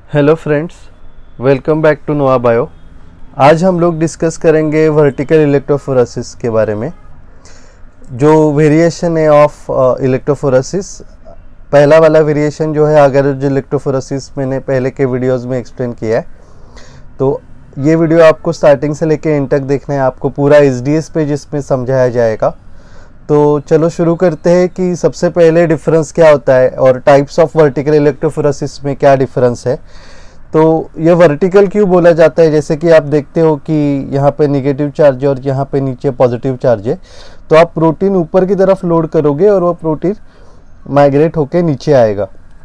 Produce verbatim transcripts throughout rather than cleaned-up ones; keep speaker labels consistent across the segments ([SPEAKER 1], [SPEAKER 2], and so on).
[SPEAKER 1] Hello friends, welcome back to Noa Bio. आज हम लोग डिस्कस करेंगे वर्टिकल इलेक्ट्रोफोरेसिस के बारे में। जो वेरिएशन है ऑफ इलेक्ट्रोफोरेसिस, पहला वाला वेरिएशन जो है अगर जो इलेक्ट्रोफोरेसिस मैंने पहले के वीडियोस में एक्सप्लेन किया है, तो ये वीडियो आपको स्टार्टिंग से लेके एंड तक देखना है। आपको पूरा एस डी एस पे जिसमें समझाया जाएगा। तो चलो शुरू करते हैं कि सबसे पहले डिफरेंस क्या होता है और टाइप्स ऑफ वर्टिकल इलेक्ट्रोफोरेसिस में क्या डिफरेंस है। तो ये वर्टिकल क्यों बोला जाता है, जैसे कि आप देखते हो कि यहाँ पे निगेटिव चार्ज और यहाँ पे नीचे पॉजिटिव चार्ज है। तो आप प्रोटीन ऊपर की तरफ लोड करोगे और वो प्रोटीन माइग्रेट होके नीचे आएगा।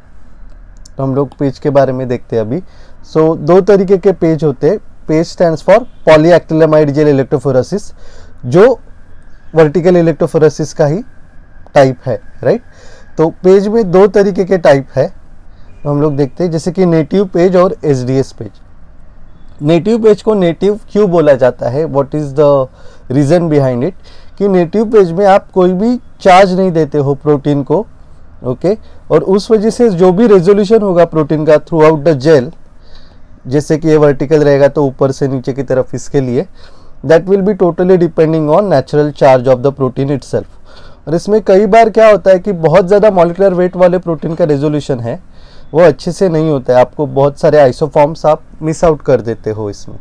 [SPEAKER 1] तो हम लोग पेज के बारे में देखते हैं अभी। सो so, दो तरीके के पेज होते हैं। Page stands for polyacrylamide gel electrophoresis, जो वर्टिकल इलेक्ट्रोफोरेसिस का ही टाइप है, राइट। तो पेज में दो तरीके के टाइप है, तो हम लोग देखते हैं, जैसे कि नेटिव पेज और S D S page. Native page को नेटिव क्यों बोला जाता है, what is the reason behind it, कि नेटिव पेज में आप कोई भी चार्ज नहीं देते हो प्रोटीन को, ओके, और उस वजह से जो भी रेजोल्यूशन होगा प्रोटीन का थ्रू आउट द जेल, जैसे कि ये वर्टिकल रहेगा तो ऊपर से नीचे की तरफ, इसके लिए that will be totally depending on natural charge of the protein itself। और इसमें कई बार क्या होता है कि बहुत ज़्यादा मॉलिक्यूलर वेट वाले प्रोटीन का रेजोल्यूशन है वो अच्छे से नहीं होता है, आपको बहुत सारे आइसोफॉर्म्स आप मिस आउट कर देते हो इसमें।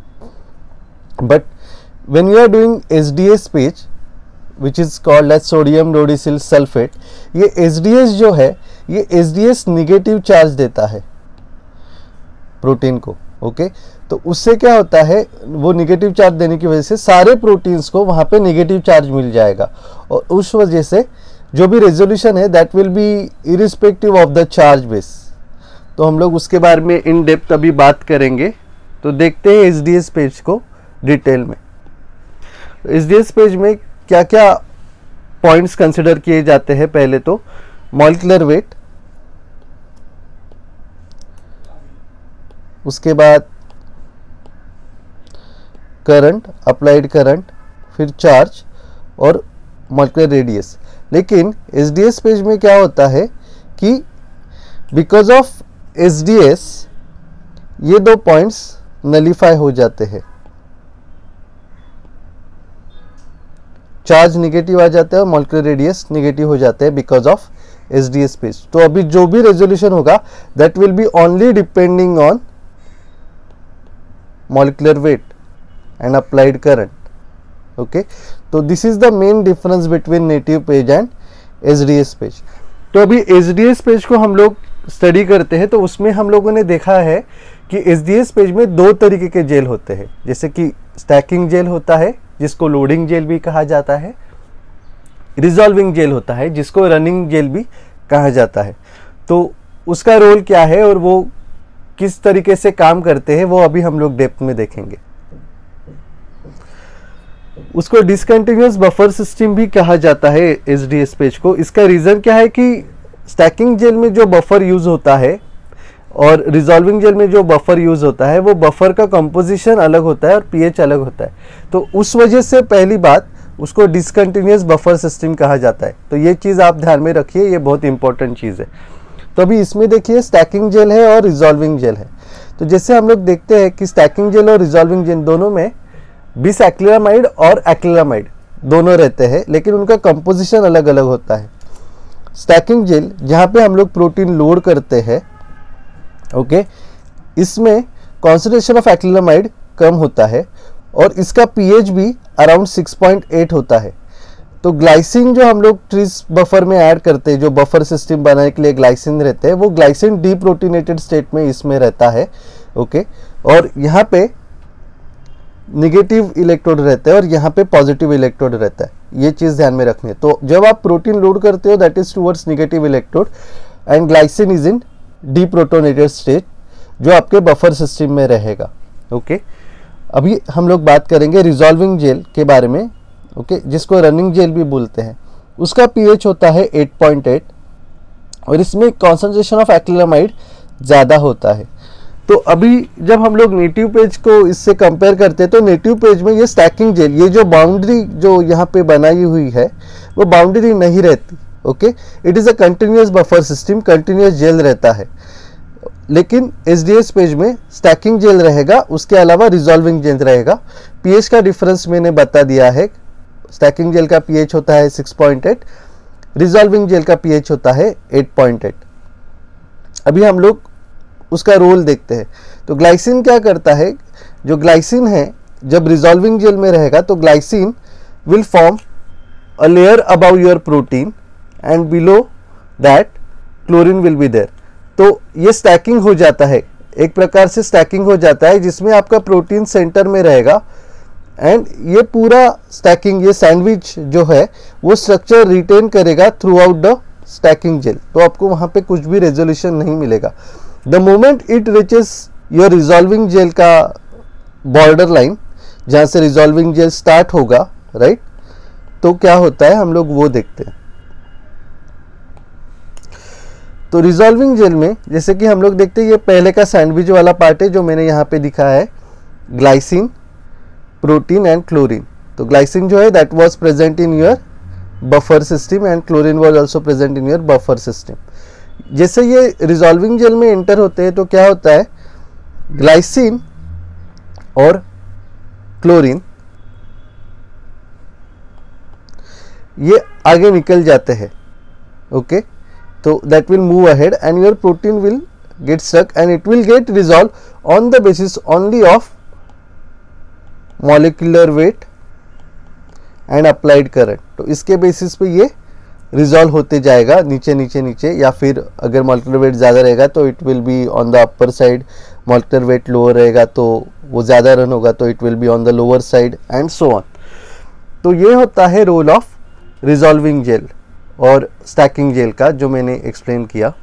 [SPEAKER 1] But when you are doing S D S page which is called as sodium dodecyl sulphate, ये एस डी एस जो है ये S D S negative charge देता है प्रोटीन को, ओके okay? तो उससे क्या होता है, वो निगेटिव चार्ज देने की वजह से सारे प्रोटीन्स को वहाँ पे निगेटिव चार्ज मिल जाएगा, और उस वजह से जो भी रेजोल्यूशन है that will be irrespective of the charge base. तो हम लोग उसके बारे में इन डेप्थ अभी बात करेंगे। तो देखते हैं एस डी एस पेज को डिटेल में। एस डी एस पेज में क्या क्या पॉइंट्स कंसिडर किए जाते हैं। पहले तो मॉलिक्यूलर वेट, उसके बाद करंट, अप्लाइड करंट, फिर चार्ज और मॉलिक्यूलर रेडियस। लेकिन एस डी एस पेज में क्या होता है कि because of S D S ये दो पॉइंट्स नलीफाई हो जाते हैं, चार्ज निगेटिव आ जाता है और मॉलिक्यूलर रेडियस निगेटिव हो जाते हैं because of S D S page. तो अभी जो भी रेजोल्यूशन होगा that will be only depending on molecular weight and applied current, okay। तो this is the main difference between native page and S D S page। तो अभी S D S page को हम लोग स्टडी करते हैं, तो उसमें हम लोगों ने देखा है कि S D S पेज में दो तरीके के जेल होते हैं, जैसे कि स्टैकिंग जेल होता है जिसको लोडिंग जेल भी कहा जाता है, रिजॉल्विंग जेल होता है जिसको रनिंग जेल भी कहा जाता है। तो उसका रोल क्या है और वो किस तरीके से काम करते हैं वो अभी हम लोग डेप्थ में देखेंगे। उसको डिसकंटिन्यूअस बफर सिस्टम भी कहा जाता है एस डी एस पेज को। इसका रीजन क्या है कि स्टैकिंग जेल में जो बफर यूज होता है और रिजॉल्विंग जेल में जो बफर यूज होता है वो बफर का कंपोजिशन अलग होता है और पीएच अलग होता है। तो उस वजह से पहली बात उसको डिसकंटिन्यूअस बफर सिस्टम कहा जाता है। तो ये चीज़ आप ध्यान में रखिए, ये बहुत इंपॉर्टेंट चीज़ है। तो अभी इसमें देखिए स्टैकिंग जेल है और रिजॉल्विंग जेल है। तो जैसे हम लोग देखते हैं कि स्टैकिंग जेल और रिजॉल्विंग जेल दोनों में बिस एक्रिलामाइड और एक्रिलामाइड दोनों रहते हैं, लेकिन उनका कंपोजिशन अलग अलग होता है। स्टैकिंग जेल जहाँ पे हम लोग प्रोटीन लोड करते हैं, ओके, इसमें कॉन्सेंट्रेशन ऑफ एक्रिलामाइड कम होता है और इसका पीएच भी अराउंड सिक्स पॉइंट एट होता है। तो ग्लाइसिन जो हम लोग ट्रीस बफर में ऐड करते हैं, जो बफर सिस्टम बनाने के लिए ग्लाइसिन रहते हैं, वो ग्लाइसिन डीप्रोटीनेटेड स्टेट में इसमें रहता है, ओके। और यहाँ पे निगेटिव इलेक्ट्रोड रहता है और यहाँ पे पॉजिटिव इलेक्ट्रोड रहता है, ये चीज़ ध्यान में रखनी है। तो जब आप प्रोटीन लोड करते हो that is towards negative electrode and glycine is in deprotonated state जो आपके बफर सिस्टम में रहेगा, ओके। अभी हम लोग बात करेंगे रिजॉल्विंग जेल के बारे में, ओके okay, जिसको रनिंग जेल भी बोलते हैं। उसका पीएच होता है एट पॉइंट एट और इसमें कॉन्सेंट्रेशन ऑफ एक्रिलामाइड ज़्यादा होता है। तो अभी जब हम लोग नेटिव पेज को इससे कंपेयर करते हैं तो नेटिव पेज में ये स्टैकिंग जेल, ये जो बाउंड्री जो यहाँ पे बनाई हुई है वो बाउंड्री नहीं रहती, okay. It is a continuous buffer system, continuous gel रहता है। लेकिन एस डी एस पेज में स्टैकिंग जेल रहेगा, उसके अलावा रिजॉल्विंग जेल रहेगा। पीएच का डिफरेंस मैंने बता दिया है। स्टैकिंग जेल का पीएच होता है six point eight, resolving gel का पीएच होता है एट पॉइंट एट। अभी हम लोग उसका रोल देखते हैं। तो ग्लाइसिन क्या करता है, जो ग्लाइसिन है जब रिजॉल्विंग जेल में रहेगा तो glycine will form a layer above your protein and below that chlorine will be there. तो ये स्टैकिंग हो जाता है, एक प्रकार से स्टैकिंग हो जाता है जिसमें आपका प्रोटीन सेंटर में रहेगा एंड ये पूरा स्टैकिंग, ये सैंडविच जो है वो स्ट्रक्चर रिटेन करेगा throughout the stacking gel. तो आपको वहाँ पे कुछ भी रेजोल्यूशन नहीं मिलेगा। The moment it reaches your resolving gel का बॉर्डर लाइन, जहाँ से रिजॉल्विंग जेल स्टार्ट होगा, राइट, तो क्या होता है हम लोग वो देखते हैं। तो रिजॉल्विंग जेल में जैसे कि हम लोग देखते हैं, ये पहले का सैंडविच वाला पार्ट है जो मैंने यहाँ पे दिखाया है, ग्लाइसिन, प्रोटीन एंड क्लोरीन। तो ग्लाइसिन जो है that was present in your buffer system and chlorine was also present in your buffer system. जैसे ये रिजॉल्विंग जेल में एंटर होते हैं तो क्या होता है, ग्लाइसिन और क्लोरीन ये आगे निकल जाते हैं, ओके okay? तो that will move ahead and your protein will get stuck and it will get resolved on the basis only of molecular weight and applied current। तो इसके बेसिस पे ये रिजॉल्व होते जाएगा नीचे नीचे नीचे, या फिर अगर मॉलिक्यूलर वेट ज़्यादा रहेगा तो it will be on the upper side, molecular weight lower रहेगा तो वो ज़्यादा रन होगा तो it will be on the lower side and so on. तो ये होता है रोल ऑफ रिजॉल्विंग जेल और स्टैकिंग जेल का, जो मैंने एक्सप्लेन किया।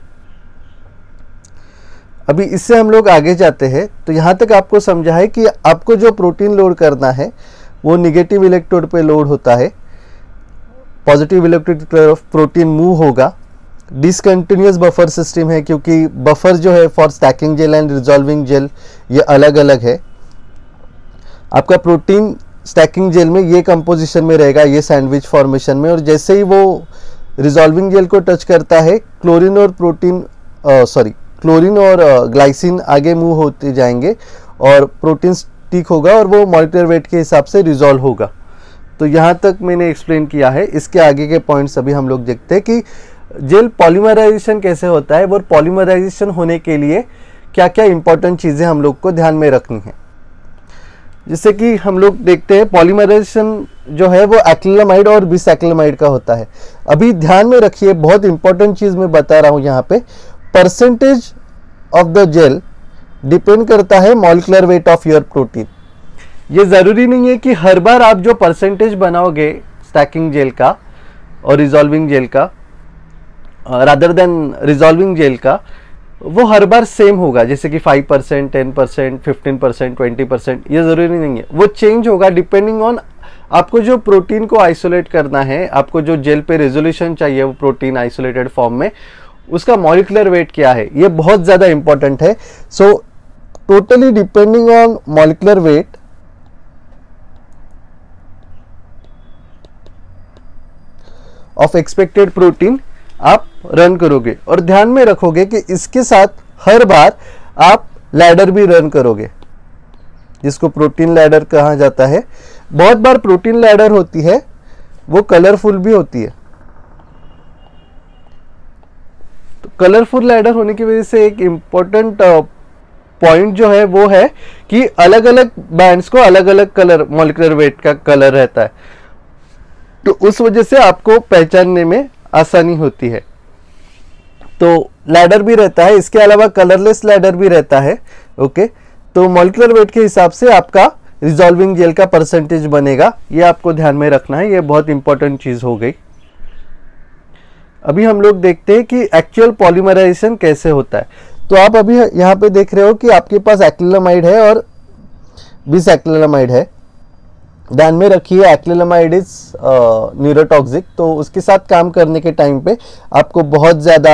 [SPEAKER 1] अभी इससे हम लोग आगे जाते हैं। तो यहाँ तक आपको समझा है कि आपको जो प्रोटीन लोड करना है वो निगेटिव इलेक्ट्रोड पे लोड होता है, पॉजिटिव इलेक्ट्रोड की तरफ प्रोटीन मूव होगा। डिसकंटिन्यूअस बफर सिस्टम है क्योंकि बफर जो है for stacking gel and resolving gel ये अलग अलग है। आपका प्रोटीन स्टैकिंग जेल में ये कंपोजिशन में रहेगा, ये सैंडविच फॉर्मेशन में, और जैसे ही वो रिजॉल्विंग जेल को टच करता है क्लोरीन और प्रोटीन सॉरी क्लोरीन और ग्लाइसिन आगे मूव होते जाएंगे और प्रोटीन स्टिक होगा और वो मॉलिक्यूलर वेट के हिसाब से रिजॉल्व होगा। तो यहाँ तक मैंने एक्सप्लेन किया है। इसके आगे के पॉइंट्स अभी हम लोग देखते हैं कि जेल पॉलीमराइजेशन कैसे होता है, और पॉलीमराइजेशन होने के लिए क्या क्या इंपॉर्टेंट चीज़ें हम लोग को ध्यान में रखनी है। जैसे कि हम लोग देखते हैं पॉलीमराइजेशन जो है वो एक्रिलामाइड और बिसैक्रिलामाइड का होता है। अभी ध्यान में रखिए, बहुत इंपॉर्टेंट चीज़ मैं बता रहा हूँ यहाँ पे, percentage of the gel depend करता है molecular weight of your protein. ये ज़रूरी नहीं है कि हर बार आप जो परसेंटेज बनाओगे स्टैकिंग जेल का और रिजॉल्विंग जेल का, रादर देन रिजॉल्विंग जेल का, वो हर बार सेम होगा। जैसे कि five percent, ten percent, fifteen percent, twenty percent, ये ज़रूरी नहीं है। वो चेंज होगा डिपेंडिंग ऑन आपको जो प्रोटीन को आइसोलेट करना है, आपको जो जेल पे रेजोल्यूशन चाहिए वो प्रोटीन आइसोलेटेड फॉर्म में, उसका मॉलिक्यूलर वेट क्या है, ये बहुत ज़्यादा इंपॉर्टेंट है। So totally depending on molecular weight of expected protein आप रन करोगे, और ध्यान में रखोगे कि इसके साथ हर बार आप लैडर भी रन करोगे, जिसको प्रोटीन लैडर कहा जाता है। बहुत बार प्रोटीन लैडर होती है वो कलरफुल भी होती है। तो कलरफुल लैडर होने की वजह से एक इंपॉर्टेंट पॉइंट जो है वो है कि अलग अलग बैंड्स को अलग अलग कलर, मॉलिक्यूलर वेट का कलर रहता है, तो उस वजह से आपको पहचानने में आसानी होती है। तो लैडर भी रहता है, इसके अलावा कलरलेस लैडर भी रहता है, ओके। तो मॉलिक्यूलर वेट के हिसाब से आपका रिजॉल्विंग जेल का परसेंटेज बनेगा, ये आपको ध्यान में रखना है, ये बहुत इंपॉर्टेंट चीज हो गई। अभी हम लोग देखते हैं कि एक्चुअल पॉलीमराइजेशन कैसे होता है। तो आप अभी यहाँ पे देख रहे हो कि आपके पास एक्रिलामाइड है और बिसैक्रिलामाइड है। ध्यान में रखिए एक्रिलामाइड इज न्यूरोटॉक्सिक, तो उसके साथ काम करने के टाइम पे आपको बहुत ज़्यादा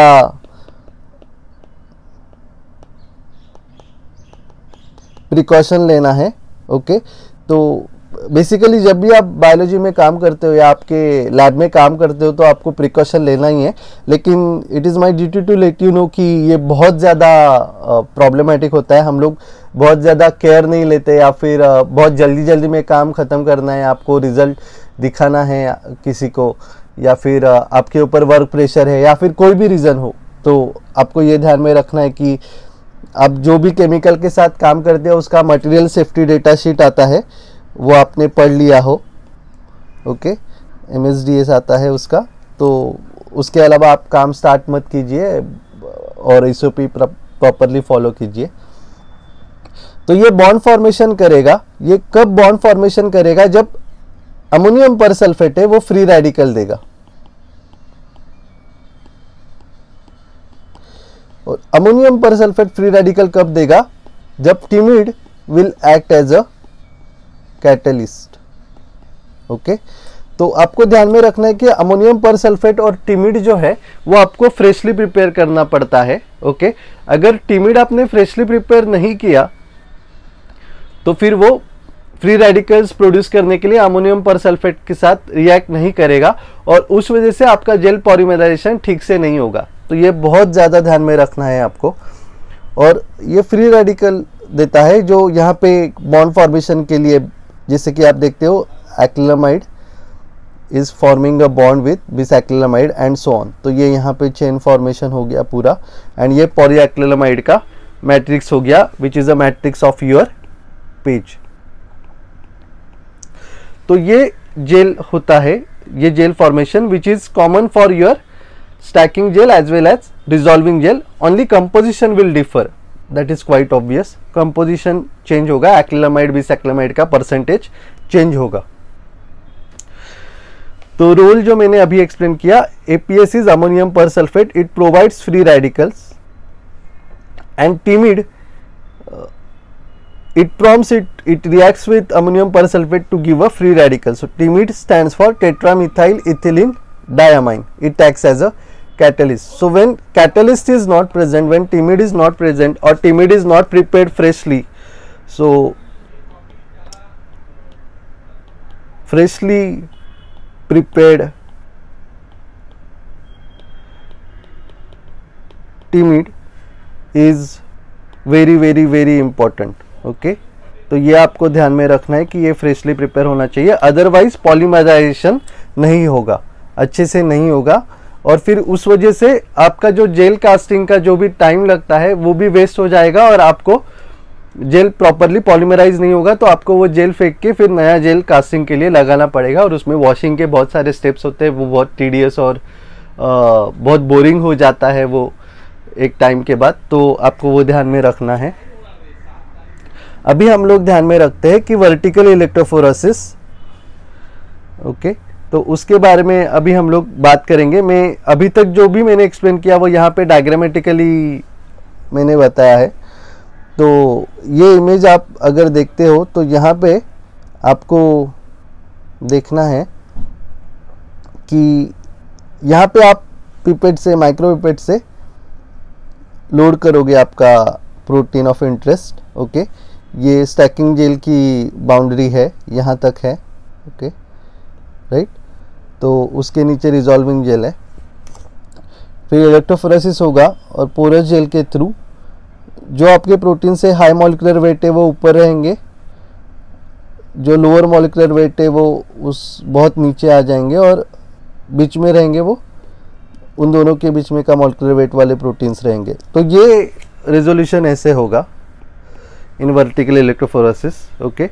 [SPEAKER 1] प्रिकॉशन लेना है, ओके। तो बेसिकली जब भी आप बायोलॉजी में काम करते हो या आपके लैब में काम करते हो तो आपको प्रिकॉशन लेना ही है, लेकिन it is my duty to let you know कि ये बहुत ज़्यादा प्रॉब्लमेटिक होता है। हम लोग बहुत ज़्यादा केयर नहीं लेते या फिर uh, बहुत जल्दी जल्दी में काम ख़त्म करना है, आपको रिजल्ट दिखाना है किसी को, या फिर uh, आपके ऊपर वर्क प्रेशर है या फिर कोई भी रीज़न हो, तो आपको ये ध्यान में रखना है कि आप जो भी केमिकल के साथ काम करते हो उसका मटेरियल सेफ्टी डेटा शीट आता है वो आपने पढ़ लिया हो। Okay, M S D S आता है उसका, तो उसके अलावा आप काम स्टार्ट मत कीजिए और S O P properly follow कीजिए। तो ये बॉन्ड फॉर्मेशन करेगा। ये कब बॉन्ड फॉर्मेशन करेगा? जब अमोनियम परसल्फेट है वो फ्री रेडिकल देगा, और अमोनियम परसल्फेट फ्री रेडिकल कब देगा? जब TEMED will act as a catalyst. Okay, तो आपको ध्यान में रखना है कि अमोनियम परसल्फेट और टिमिड जो है वो आपको फ्रेशली प्रिपेयर करना पड़ता है। ओके, अगर टिमिड आपने फ्रेशली प्रिपेयर नहीं किया तो फिर वो फ्री रेडिकल्स प्रोड्यूस करने के लिए अमोनियम परसल्फेट के साथ रिएक्ट नहीं करेगा और उस वजह से आपका जेल पॉलीमराइजेशन ठीक से नहीं होगा। तो ये बहुत ज़्यादा ध्यान में रखना है आपको। और ये फ्री रेडिकल देता है जो यहाँ पे बॉन्ड फॉर्मेशन के लिए, जैसे कि आप देखते हो acrylamide is forming a bond with bisacrylamide and so on. तो ये यहाँ पे चेन फॉर्मेशन हो गया पूरा, एंड ये पॉलीएक्रिलामाइड का मैट्रिक्स हो गया which is a matrix of your PAGE. तो ये जेल होता है, ये gel formation which is common for your stacking gel as well as dissolving gel. Only composition will differ, that is quite obvious. composition change होगा, acrylamide bisacrylamide का percentage change होगा। तो role जो मैंने अभी एक्सप्लेन किया, A P S is ammonium persulfate, it provides free radicals, and timid uh, it prompts it it reacts with ammonium persulfate to give a free radical. So timid stands for tetramethyl ethylene diamine. It acts as a catalyst. So when catalyst is not present, when timid is not present or timid is not prepared freshly, so freshly prepared timid is very very very important. okay, तो ये आपको ध्यान में रखना है कि ये freshly prepare होना चाहिए, अदरवाइज पॉलीमराइजेशन नहीं होगा, अच्छे से नहीं होगा, और फिर उस वजह से आपका जो जेल कास्टिंग का जो भी टाइम लगता है वो भी वेस्ट हो जाएगा और आपको जेल प्रॉपरली पॉलीमराइज नहीं होगा, तो आपको वो जेल फेंक के फिर नया जेल कास्टिंग के लिए लगाना पड़ेगा, और उसमें वॉशिंग के बहुत सारे स्टेप्स होते हैं, वो बहुत टीडियस और आ, बहुत बोरिंग हो जाता है वो एक टाइम के बाद। तो आपको वो ध्यान में रखना है। अभी हम लोग ध्यान में रखते हैं कि वर्टिकल इलेक्ट्रोफोरेसिस। ओके, तो उसके बारे में अभी हम लोग बात करेंगे। मैं अभी तक जो भी मैंने एक्सप्लेन किया वो यहाँ पे डायग्रामेटिकली मैंने बताया है। तो ये इमेज आप अगर देखते हो तो यहाँ पे आपको देखना है कि यहाँ पे आप पिपेट से, माइक्रो पिपेट से लोड करोगे आपका प्रोटीन ऑफ इंटरेस्ट। ओके, ये स्टैकिंग जेल की बाउंड्री है, यहाँ तक है। ओके, राइट, तो उसके नीचे रिजॉल्विंग जेल है, फिर इलेक्ट्रोफोरेसिस होगा और पोरस जेल के थ्रू जो आपके प्रोटीन से हाई मॉलिक्यूलर वेट है वो ऊपर रहेंगे, जो लोअर मॉलिक्यूलर वेट है वो उस बहुत नीचे आ जाएंगे, और बीच में रहेंगे वो, उन दोनों के बीच में का मॉलिक्यूलर वेट वाले प्रोटीन्स रहेंगे। तो ये रेजोल्यूशन ऐसे होगा इन वर्टिकल इलेक्ट्रोफोरेसिस। ओके,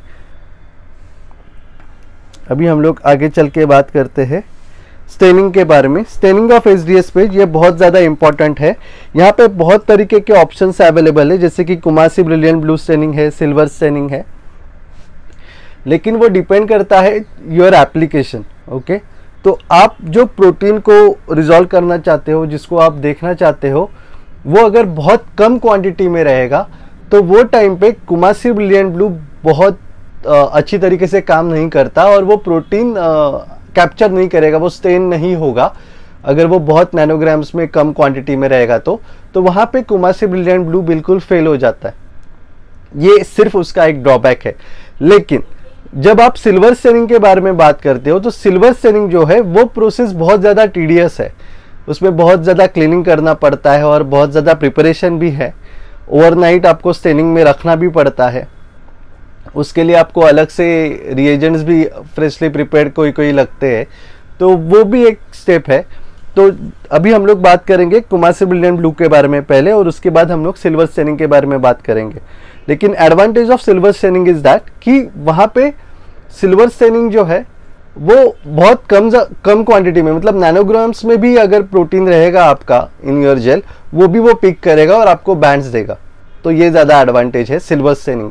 [SPEAKER 1] अभी हम लोग आगे चल के बात करते हैं स्टेनिंग के बारे में। Staining of S D S PAGE ये बहुत ज़्यादा इंपॉर्टेंट है। यहाँ पे बहुत तरीके के ऑप्शंस अवेलेबल है, जैसे कि कुमासी ब्रिलियंट ब्लू स्टेनिंग है, सिल्वर स्टेनिंग है, लेकिन वो डिपेंड करता है योर एप्लीकेशन। ओके, तो आप जो प्रोटीन को रिजॉल्व करना चाहते हो, जिसको आप देखना चाहते हो, वो अगर बहुत कम क्वांटिटी में रहेगा तो वो टाइम पे कुमासी ब्रिलियंट ब्लू बहुत आ, अच्छी तरीके से काम नहीं करता और वो प्रोटीन कैप्चर नहीं करेगा, वो स्टेन नहीं होगा अगर वो बहुत नैनोग्राम्स में कम क्वांटिटी में रहेगा तो तो वहाँ पे कुमासी ब्रिलियंट ब्लू बिल्कुल फेल हो जाता है। ये सिर्फ उसका एक ड्रॉबैक है। लेकिन जब आप सिल्वर स्टेनिंग के बारे में बात करते हो तो सिल्वर स्टेनिंग जो है वो प्रोसेस बहुत ज़्यादा टीडियस है, उसमें बहुत ज़्यादा क्लीनिंग करना पड़ता है और बहुत ज़्यादा प्रिपरेशन भी है। ओवरनाइट आपको स्टेनिंग में रखना भी पड़ता है, उसके लिए आपको अलग से रिएजेंट्स भी फ्रेशली प्रिपेयर्ड कोई कोई लगते हैं, तो वो भी एक स्टेप है। तो अभी हम लोग बात करेंगे कुमासी ब्रिलियंट ब्लू के बारे में पहले, और उसके बाद हम लोग सिल्वर स्टेनिंग के बारे में बात करेंगे। लेकिन advantage of silver staining is that कि वहाँ पे सिल्वर स्टेनिंग जो है वो बहुत कम कम क्वांटिटी में, मतलब नैनोग्राम्स में भी अगर प्रोटीन रहेगा आपका इन योर जेल, वो भी वो पिक करेगा और आपको बैंड्स देगा। तो ये ज़्यादा एडवांटेज है सिल्वर स्टेनिंग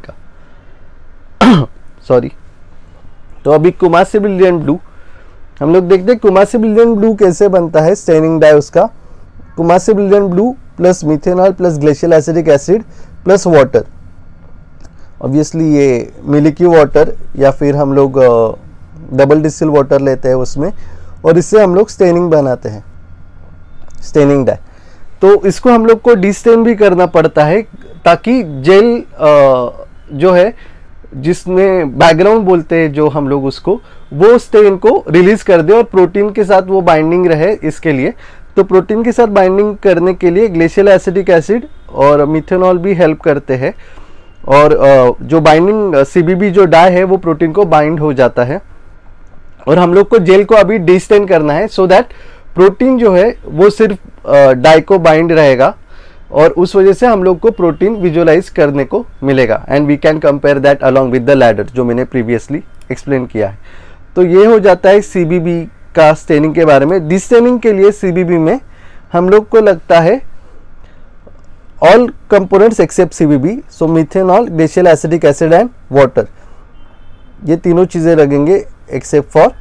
[SPEAKER 1] का। सॉरी। तो अभी कुमासी ब्रिलियंट ब्लू हम लोग देखते हैं कुमासी ब्रिलियंट ब्लू कैसे बनता है। स्टेनिंग डाई उसका Coomassie brilliant blue plus methanol plus glacial acidic acid plus water. Obviously ये मिल्की वाटर या फिर हम लोग डबल डिस्टिल वाटर लेते हैं उसमें, और इससे हम लोग स्टेनिंग बनाते हैं, स्टेनिंग डाई। तो इसको हम लोग को डिस्टेन भी करना पड़ता है ताकि जेल जो है जिसमें बैकग्राउंड बोलते हैं जो हम लोग उसको, वो स्टेन को रिलीज कर दे और प्रोटीन के साथ वो बाइंडिंग रहे इसके लिए। तो प्रोटीन के साथ बाइंडिंग करने के लिए ग्लेशियल एसिडिक एसिड और मिथेनॉल भी हेल्प करते हैं, और जो बाइंडिंग सीबीबी जो डाई है वो प्रोटीन को बाइंड हो जाता है। और हम लोग को जेल को अभी डिस्टेन करना है सो दैट प्रोटीन जो है वो सिर्फ डाई को बाइंड रहेगा, और उस वजह से हम लोग को प्रोटीन विजुअलाइज करने को मिलेगा। And we can compare that along with the ladder जो मैंने प्रीवियसली एक्सप्लेन किया है। तो ये हो जाता है सीबीबी का स्टेनिंग के बारे में। डिस्टेनिंग के लिए सीबीबी में हम लोग को लगता है all components except CBB, so methanol, glacial acidic acid and water, ये तीनों चीजें लगेंगे एक्सेप्ट फॉर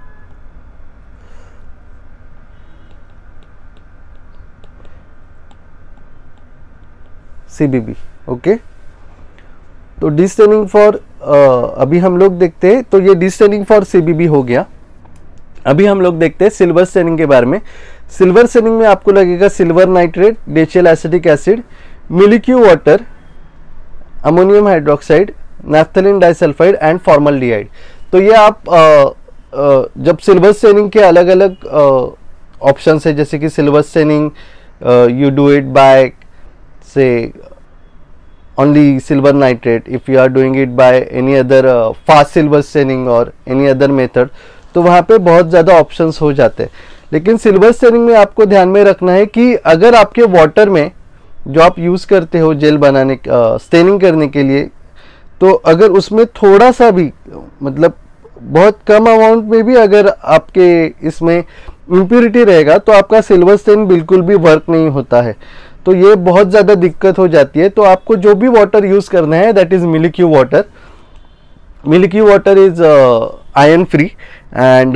[SPEAKER 1] सीबीबी। ओके, तो डिस्टेनिंग फॉर अभी हम लोग देखते हैं, तो ये डिस्टेनिंग फॉर सीबीबी हो गया। अभी हम लोग देखते हैं सिल्वर स्टेनिंग के बारे में। सिल्वर स्टेनिंग में आपको लगेगा silver nitrate, glacial acidic acid, Milli-Q water, ammonium hydroxide, naphthalene disulphide and formaldehyde. तो ये आप आ, आ, जब सिल्वर स्टेनिंग के अलग अलग ऑप्शन है, जैसे कि silver staining you do it by से only silver nitrate, if you are doing it by any other uh, fast silver staining or any other method, तो वहाँ पे बहुत ज़्यादा ऑप्शंस हो जाते हैं। लेकिन सिल्वर स्टेनिंग में आपको ध्यान में रखना है कि अगर आपके वाटर में जो आप यूज़ करते हो जेल बनाने स्टेनिंग uh, करने के लिए, तो अगर उसमें थोड़ा सा भी, मतलब बहुत कम अमाउंट में भी अगर आपके इसमें इम्प्योरिटी रहेगा तो आपका सिल्वर स्टेन बिल्कुल भी वर्क नहीं होता है। तो ये बहुत ज़्यादा दिक्कत हो जाती है। तो आपको जो भी वाटर यूज़ करना है that is Milli-Q water. Milli-Q water is iron free, and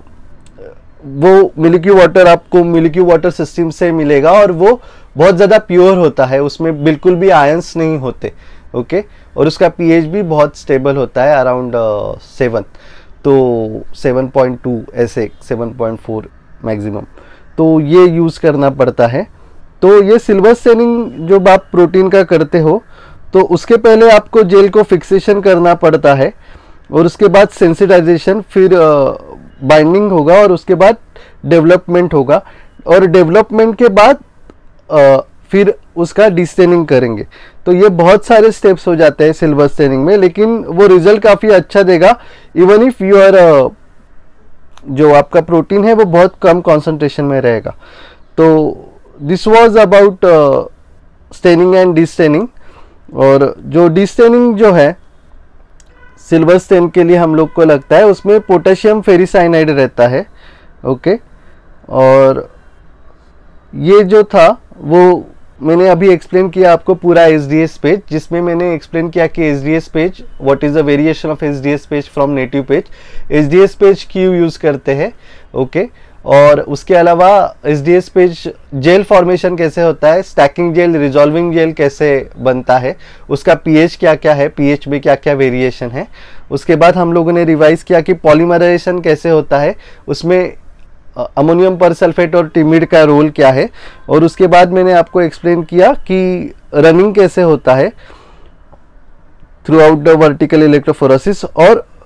[SPEAKER 1] वो मिल्की वाटर आपको मिल्की वाटर सिस्टम से मिलेगा, और वो बहुत ज़्यादा प्योर होता है, उसमें बिल्कुल भी आयंस नहीं होते। Okay okay? और उसका पीएच भी बहुत स्टेबल होता है, अराउंड सेवन, तो सेवन पॉइंट टू ऐसे सेवन पॉइंट फोर मैक्सिमम। तो ये यूज़ करना पड़ता है। तो ये सिल्वर स्टेनिंग जो आप प्रोटीन का करते हो, तो उसके पहले आपको जेल को फिक्सेशन करना पड़ता है, और उसके बाद सेंसिटाइजेशन, फिर बाइंडिंग होगा, और उसके बाद डेवलपमेंट होगा, और डेवलपमेंट के बाद आ, फिर उसका डिस्टेनिंग करेंगे। तो ये बहुत सारे स्टेप्स हो जाते हैं सिल्वर स्टेनिंग में, लेकिन वो रिजल्ट काफ़ी अच्छा देगा इवन इफ यू आर, जो आपका प्रोटीन है वो बहुत कम कॉन्सेंट्रेशन में रहेगा। तो this was about staining and destaining. और जो डिस्टेनिंग जो है सिल्वर स्टेन के लिए हम लोग को लगता है उसमें पोटेशियम फेरिसाइनाइड रहता है। ओके, और ये जो था वो मैंने अभी एक्सप्लेन किया आपको पूरा एस डी एस पेज, जिसमें मैंने एक्सप्लेन किया कि S D S PAGE what is the variation of S D S PAGE from native PAGE, S D S PAGE क्यों यूज़ करते हैं। ओके, और उसके अलावा S D S PAGE gel formation कैसे होता है, स्टैकिंग जेल, रिजॉल्विंग जेल कैसे बनता है, उसका पीएच क्या क्या है, पीएच में क्या क्या वेरिएशन है। उसके बाद हम लोगों ने रिवाइज किया कि पॉलीमराइजेशन कैसे होता है, उसमें अमोनियम परसल्फेट और टिमिड का रोल क्या है। और उसके बाद मैंने आपको एक्सप्लेन किया कि रनिंग कैसे होता है throughout the vertical electrophoresis, और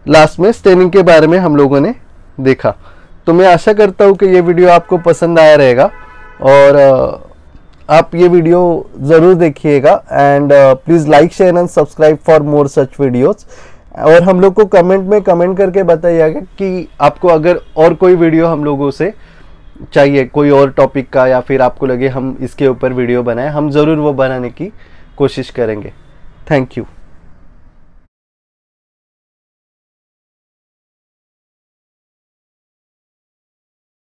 [SPEAKER 1] लास्ट में स्टेनिंग के बारे में हम लोगों ने देखा। तो मैं आशा करता हूँ कि ये वीडियो आपको पसंद आया रहेगा और आप ये वीडियो ज़रूर देखिएगा and please like share and subscribe for more such videos. और हम लोग को कमेंट में कमेंट करके बताइएगा कि आपको अगर और कोई वीडियो हम लोगों से चाहिए, कोई और टॉपिक का, या फिर आपको लगे हम इसके ऊपर वीडियो बनाएं, हम ज़रूर वो बनाने की कोशिश करेंगे। Thank you.